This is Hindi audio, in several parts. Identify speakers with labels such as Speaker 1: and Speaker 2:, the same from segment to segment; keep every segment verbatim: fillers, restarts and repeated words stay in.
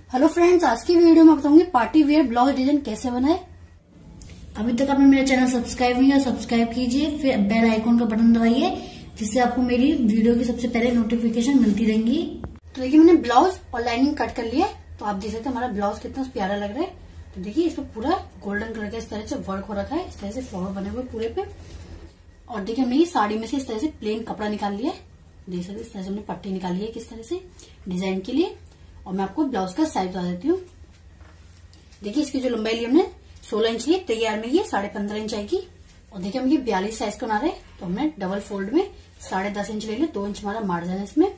Speaker 1: हेलो फ्रेंड्स, आज की वीडियो में बताऊंगी पार्टी वेयर ब्लाउज डिजाइन कैसे बनाए। अभी तक आपने मेरा चैनल सब्सक्राइब नहीं किया, सब्सक्राइब कीजिए, फिर बेल आइकॉन का बटन दबाइए जिससे आपको मेरी वीडियो की सबसे पहले नोटिफिकेशन मिलती रहेंगी। तो देखिए मैंने ब्लाउज और लाइनिंग कट कर लिया, तो आप देख सकते हैं हमारा ब्लाउज कितना प्यारा लग रहा है। तो देखिए इसमें पूरा गोल्डन कलर का इस तरह से वर्क हो रखा है, इस तरह से फ्लावर बने हुए पूरे पे। और देखिए हमने ये साड़ी में से इस तरह से प्लेन कपड़ा निकाल लिया है, देख सकते इस तरह से हमने पट्टी निकाली है किस तरह से डिजाइन के लिए। और मैं आपको ब्लाउज का साइज बता देती हूँ। देखिए इसकी जो लंबाई ली हमने सोलह इंच ली, तैयार में ये साढ़े पंद्रह इंच आएगी। और देखिए हम ये बयालीस साइज का बना रहे हैं, तो हमने डबल फोल्ड में साढ़े दस इंच ले लिया, दो इंच हमारा मार्जिन है इसमें।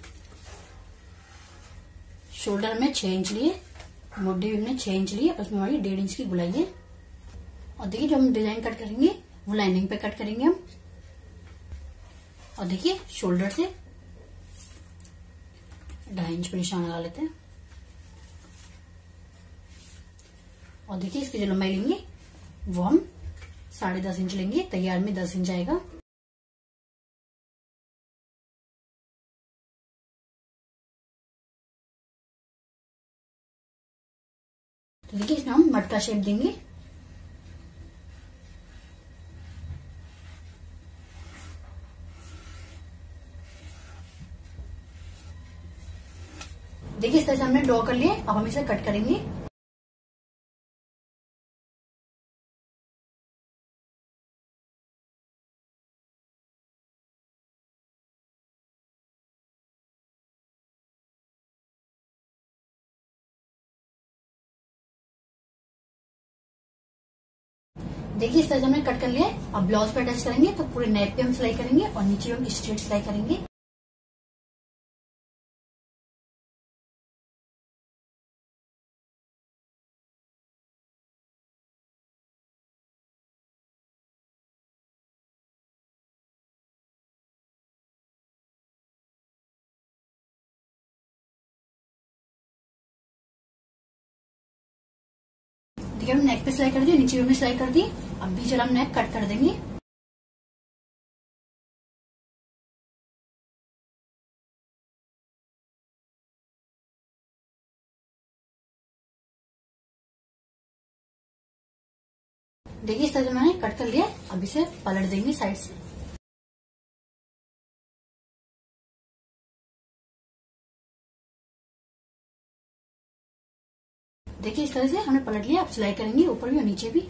Speaker 1: शोल्डर में छह इंच लिए, मोडी भी हमने छह इंच लिए और उसमें हमारी डेढ़ इंच की गुलाई है। और देखिए जो हम डिजाइन कट करेंगे वो लाइनिंग पे कट करेंगे हम। और देखिए शोल्डर से ढाई इंच पे निशान लगा लेते हैं। और देखिए इसकी जो लंबाई लेंगे वो हम साढ़े दस इंच लेंगे, तैयार में दस इंच आएगा। तो देखिए इसमें हम मटका शेप देंगे। देखिए इस तरह से हमने ड्रॉ कर लिया, अब हम इसे कट करेंगे। देखिए इस तरह से हमने कट कर लिया है। अब ब्लाउज पे अटैच करेंगे तो पूरे नेक पे हम सिलाई करेंगे और नीचे हम स्ट्रेट सिलाई करेंगे। देखिए हम नेक पे सिलाई कर दी, नीचे भी सिलाई कर दी। अब भी चलो हम नेक कट कर देंगे। देखिए इस तरह से मैंने कट कर लिया, अब इसे पलट देंगे साइड से। देखिए इस तरह से हमने पलट लिया, अब सिलाई करेंगे ऊपर भी और नीचे भी।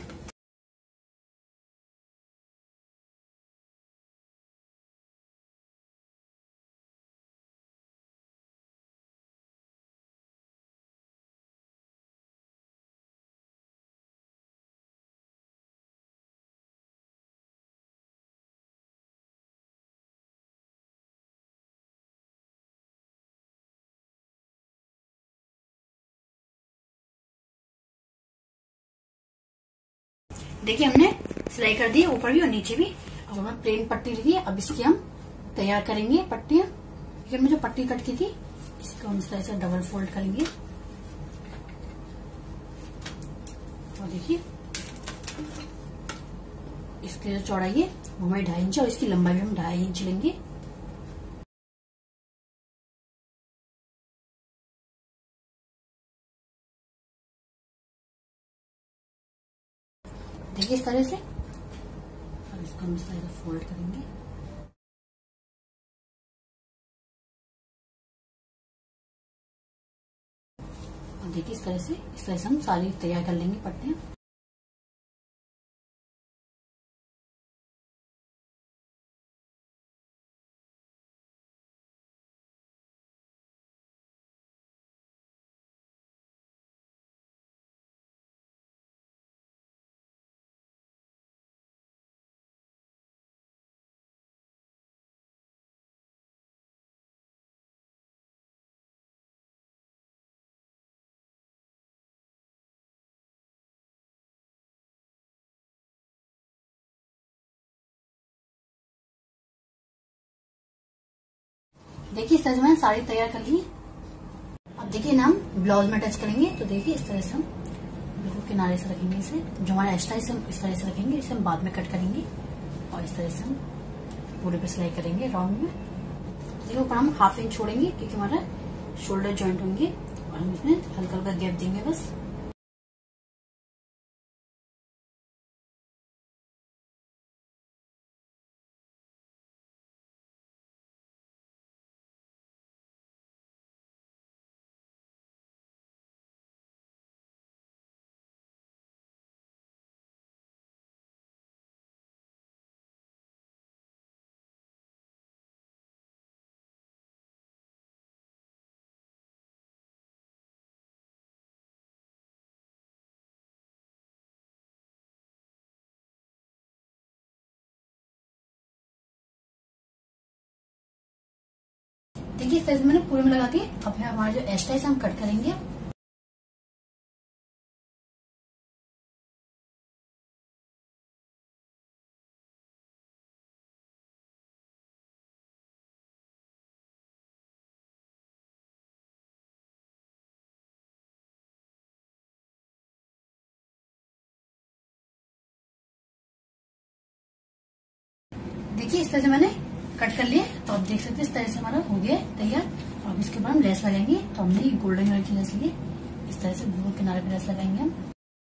Speaker 1: देखिए हमने सिलाई कर दी ऊपर भी और नीचे भी। अब हमें प्लेन पट्टी ली है, अब इसकी हम तैयार करेंगे पट्टियां। देखिए हमने जो पट्टी कट की थी इसको हम इस तरह से डबल फोल्ड करेंगे। और देखिए इसकी जो चौड़ाई है वो हमारी ढाई इंच है और इसकी लंबाई भी हम ढाई इंच लेंगे। देखिए इस तरह से, अब इसको हम इस तरह से फोल्ड करेंगे। और देखिए इस तरह से इस तरह से हम सारी तैयार कर लेंगे पट्टियां। देखिए इस तरह से मैंने साड़ी तैयार कर ली। अब देखिए ना हम ब्लाउज में अटैच करेंगे, तो देखिए इस तरह से हम बिल्कुल किनारे से रखेंगे इसे, जो हमारा एक्स्ट्रा इसे हम इस तरह से रखेंगे, इसे हम बाद में कट करेंगे। और इस तरह से हम पूरे पे सिलाई करेंगे राउंड में। देखिए ऊपर हम हाफ इंच छोड़ेंगे क्योंकि हमारा शोल्डर ज्वाइंट होंगे और हम इसमें हल्का हल्का गैप देंगे बस। देखिए इस तरह से मैंने पूरे में लगा दिए। अब हमारा जो एक्स्ट्रा है हम कट करेंगे। देखिए इस तरह से मैंने कट कर लिए। तो आप देख सकते हैं इस तरह से हमारा हो गया तैयार। अब इसके बाद हम लेस लगाएंगे। तो हमने ये गोल्डन कलर की लेस ली, इस तरह से दोनों किनारे पे लेस लगाएंगे हम।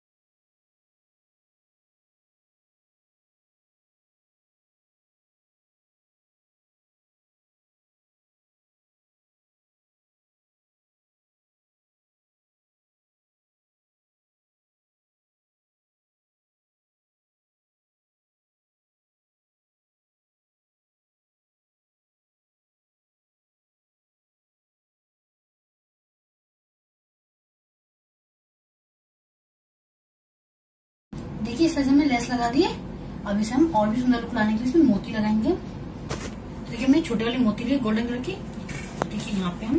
Speaker 1: देखिए इस तरह से हमने लेस लगा दिए। अब इसे हम और भी सुंदर लुक लाने के लिए इसमें मोती लगाएंगे। तो देखिए हमने छोटे वाली मोती ली गोल्डन कलर की। देखिए यहाँ पे हम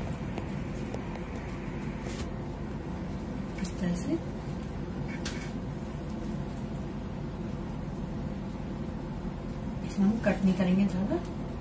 Speaker 1: इस तरह से इसमें हम कट नहीं करेंगे ज्यादा।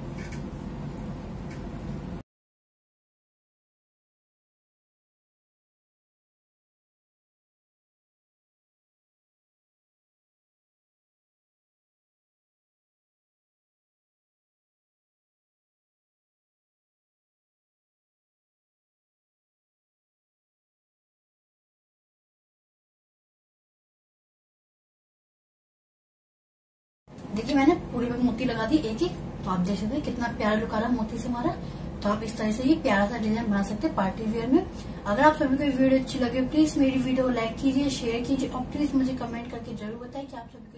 Speaker 1: देखिए मैंने पूरे पे मोती लगा दी एक एक। तो आप देख सकते हैं कितना प्यारा लुक आ रहा है मोती से हमारा। तो आप इस तरह से ये प्यारा सा डिजाइन बना सकते हैं पार्टी वेयर में। अगर आप सभी को वीडियो अच्छी लगे प्लीज मेरी वीडियो को लाइक कीजिए, शेयर कीजिए और प्लीज मुझे कमेंट करके जरूर बताएं कि आप सभी